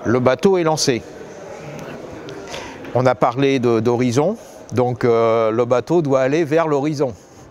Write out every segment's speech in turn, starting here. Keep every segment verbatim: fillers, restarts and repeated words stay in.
Le bateau est lancé. On a parlé d'horizon, donc euh, le bateau doit aller vers l'horizon.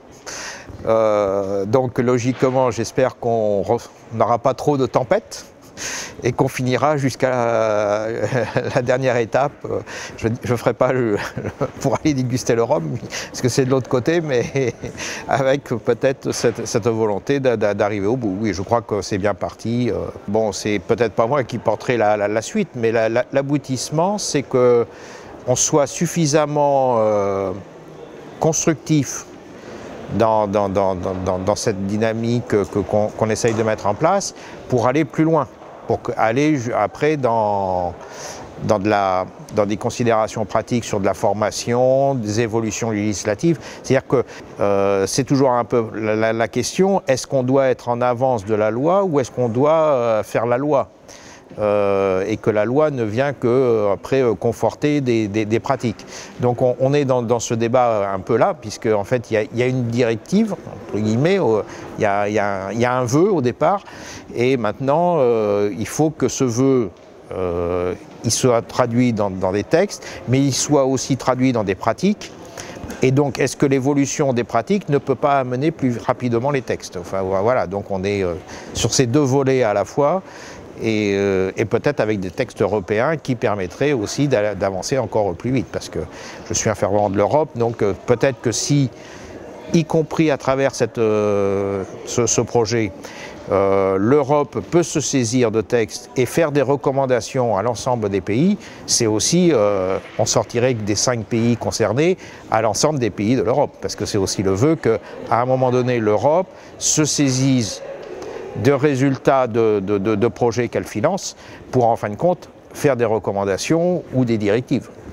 Euh, donc logiquement, j'espère qu'on n'aura pas trop de tempêtes et qu'on finira jusqu'à la, la dernière étape. Je ne ferai pas le, pour aller déguster le rhum, parce que c'est de l'autre côté, mais avec peut-être cette, cette volonté d'arriver au bout. Oui, je crois que c'est bien parti. Bon, c'est peut-être pas moi qui porterai la, la, la suite, mais l'aboutissement, c'est qu'on soit suffisamment euh, constructif Dans, dans, dans, dans, dans cette dynamique qu'on qu'on essaye de mettre en place pour aller plus loin, pour aller après dans, dans, de la, dans des considérations pratiques sur de la formation, des évolutions législatives. C'est-à-dire que euh, c'est toujours un peu la, la, la question, est-ce qu'on doit être en avance de la loi ou est-ce qu'on doit euh, faire la loi ? Euh, et que la loi ne vient que euh, après euh, conforter des, des, des pratiques. Donc on, on est dans, dans ce débat un peu là, puisque en fait il y, y a une directive, entre guillemets, il y a, y a, y a un vœu au départ, et maintenant euh, il faut que ce vœu euh, il soit traduit dans, dans des textes, mais il soit aussi traduit dans des pratiques. Et donc, est-ce que l'évolution des pratiques ne peut pas amener plus rapidement les textes? Enfin voilà, donc on est euh, sur ces deux volets à la fois. Et, euh, et peut-être avec des textes européens qui permettraient aussi d'avancer encore plus vite, parce que je suis un fervent de l'Europe, donc euh, peut-être que si, y compris à travers cette, euh, ce, ce projet, euh, l'Europe peut se saisir de textes et faire des recommandations à l'ensemble des pays, c'est aussi, euh, on sortirait des cinq pays concernés à l'ensemble des pays de l'Europe, parce que c'est aussi le vœu qu'à un moment donné, l'Europe se saisisse de résultats de, de, de, de projets qu'elle finance pour en fin de compte faire des recommandations ou des directives.